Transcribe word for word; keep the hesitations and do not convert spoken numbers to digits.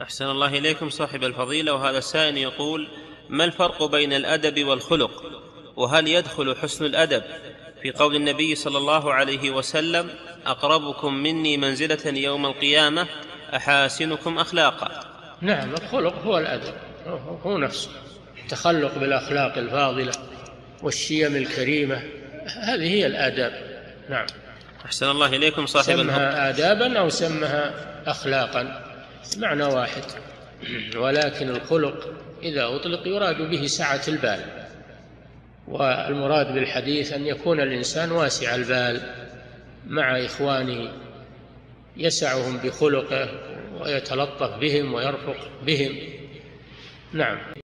أحسن الله إليكم صاحب الفضيلة. وهذا السائل يقول: ما الفرق بين الأدب والخلق؟ وهل يدخل حسن الأدب في قول النبي صلى الله عليه وسلم: أقربكم مني منزلة يوم القيامة أحاسنكم أخلاقا؟ نعم، الخلق هو الأدب، هو نفسه التخلق بالأخلاق الفاضلة والشيم الكريمة، هذه هي الآداب. نعم. أحسن الله إليكم صاحب الفضيلة. سمها آدابا أو سمها أخلاقا معنى واحد، ولكن الخلق إذا أطلق يراد به سعة البال، والمراد بالحديث أن يكون الإنسان واسع البال مع إخوانه، يسعهم بخلقه ويتلطف بهم ويرفق بهم. نعم.